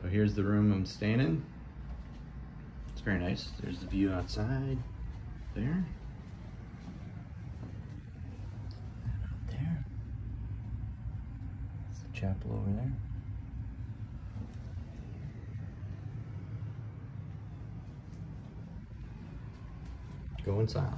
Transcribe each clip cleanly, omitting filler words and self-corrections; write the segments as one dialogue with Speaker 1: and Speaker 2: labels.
Speaker 1: here's the room I'm staying in. It's very nice. There's the view outside there. And out there. There's the chapel over there. Going silent.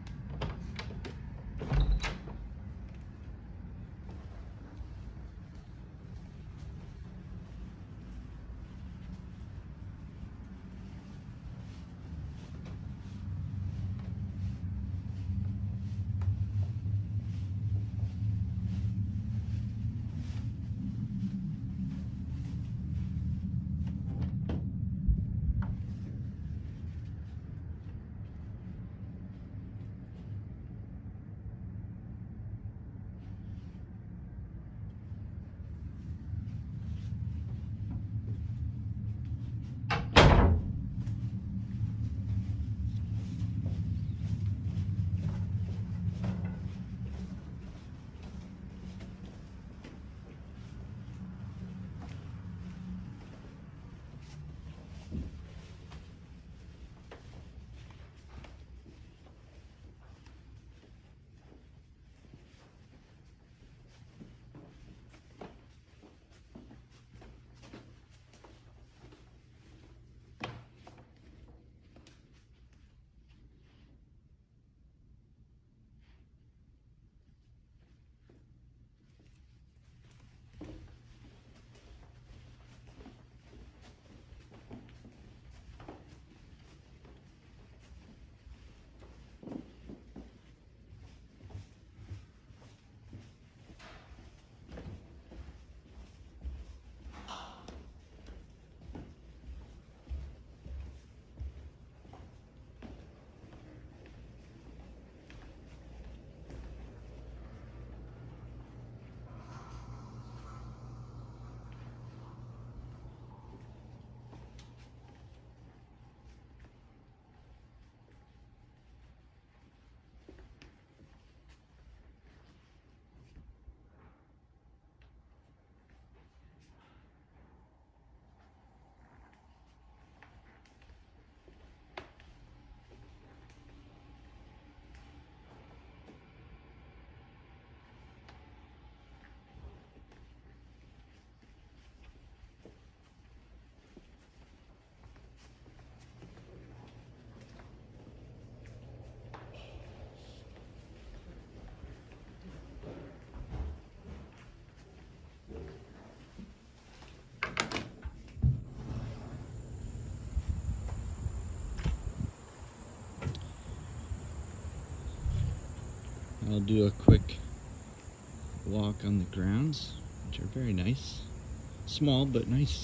Speaker 1: I'll do a quick walk on the grounds, which are very nice. Small, but nice.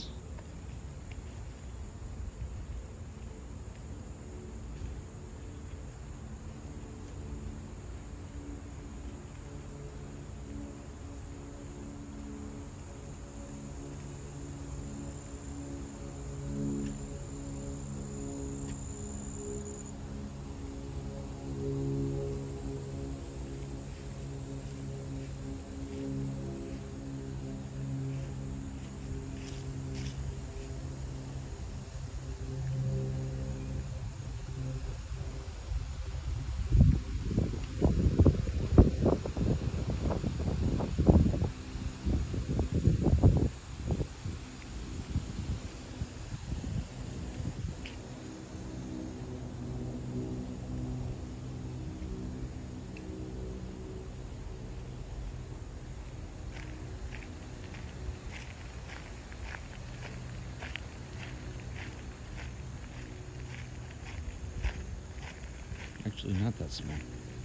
Speaker 1: Actually, not that small.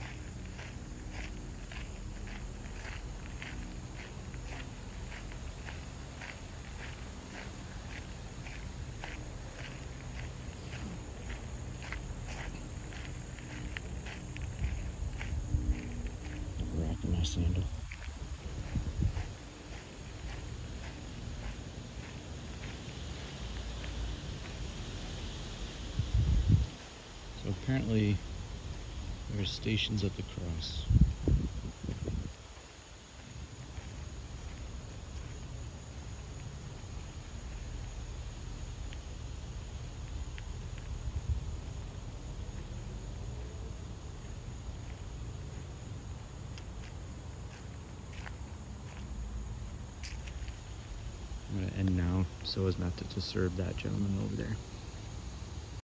Speaker 1: Rock in my sandal. So apparently there are stations at the cross. I'm going to end now so as not to disturb that gentleman over there.